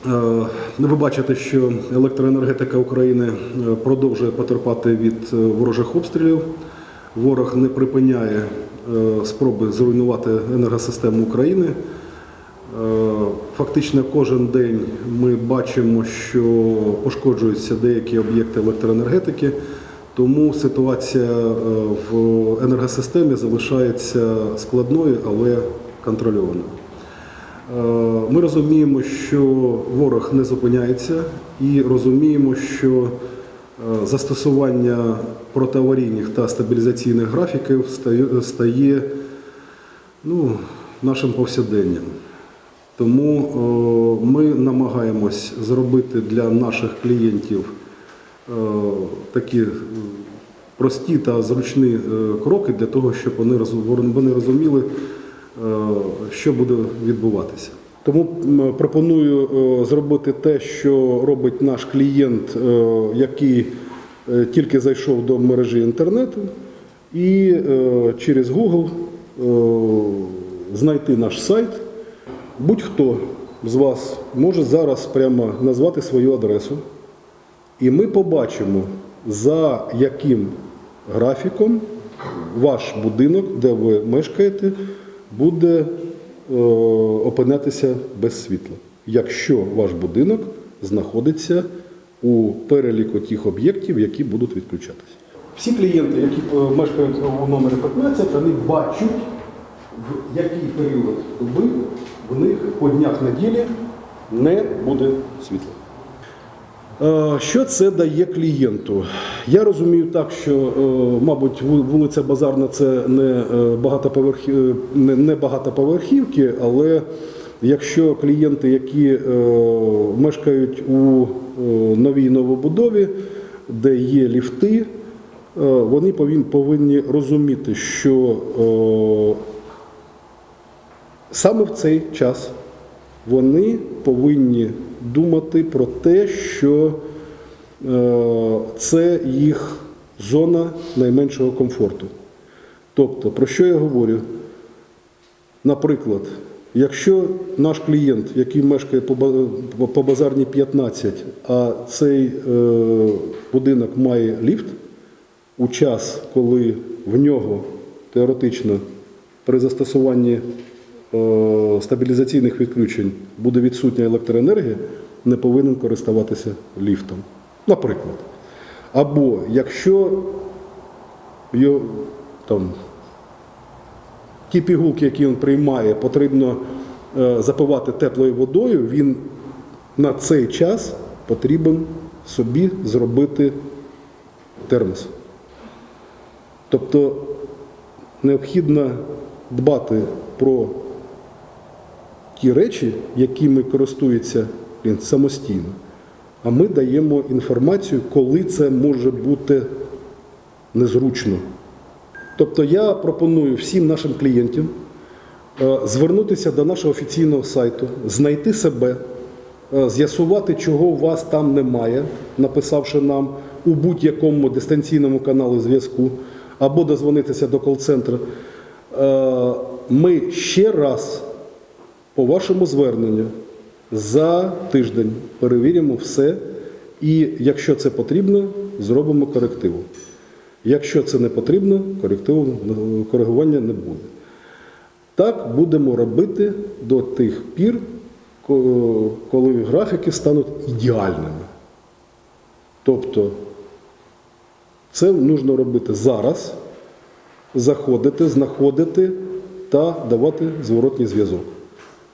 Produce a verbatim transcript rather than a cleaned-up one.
Ви бачите, що електроенергетика України продовжує потерпати від ворожих обстрілів. Ворог не припиняє спроби зруйнувати енергосистему України. Фактично кожен день ми бачимо, що пошкоджуються деякі об'єкти електроенергетики, тому ситуація в енергосистемі залишається складною, але контрольованою. Ми розуміємо, що ворог не зупиняється, і розуміємо, що застосування протиаварійних та стабілізаційних графіків стає ну, нашим повсякденням. Тому ми намагаємось зробити для наших клієнтів такі прості та зручні кроки для того, щоб вони розуміли, що буде відбуватися. Тому пропоную зробити те, що робить наш клієнт, який тільки зайшов до мережі інтернету, і через Google знайти наш сайт. Будь-хто з вас може зараз прямо назвати свою адресу, і ми побачимо, за яким графіком ваш будинок, де ви мешкаєте, буде е, опинятися без світла, якщо ваш будинок знаходиться у переліку тих об'єктів, які будуть відключатися. Всі клієнти, які мешкають у номері п'ятнадцять, вони бачать, в який період доби в них по днях неділі не буде світла. Що це дає клієнту? Я розумію так, що, мабуть, вулиця Базарна – це не багатоповерхівки, не багатоповерхівки, але якщо клієнти, які мешкають у новій новобудові, де є ліфти, вони повинні розуміти, що саме в цей час вони повинні думати про те, що це їх зона найменшого комфорту. Тобто, про що я говорю? Наприклад, якщо наш клієнт, який мешкає по Базарній п'ятнадцять, а цей будинок має ліфт, у час, коли в нього теоретично при застосуванні стабілізаційних відключень буде відсутня електроенергія, не повинен користуватися ліфтом. Наприклад. Або якщо його, там, ті пігулки, які він приймає, потрібно е, запивати теплою водою, він на цей час потрібен собі зробити термос. Тобто необхідно дбати про ті речі, якими користується він самостійно, а ми даємо інформацію, коли це може бути незручно. Тобто я пропоную всім нашим клієнтам звернутися до нашого офіційного сайту, знайти себе, з'ясувати, чого у вас там немає, написавши нам у будь-якому дистанційному каналі зв'язку, або дозвонитися до кол-центру. Ми ще раз по вашому зверненню за тиждень перевіримо все і, якщо це потрібно, зробимо корективу. Якщо це не потрібно, коригування не буде. Так будемо робити до тих пір, коли графіки стануть ідеальними. Тобто, це потрібно робити зараз, заходити, знаходити та давати зворотній зв'язок.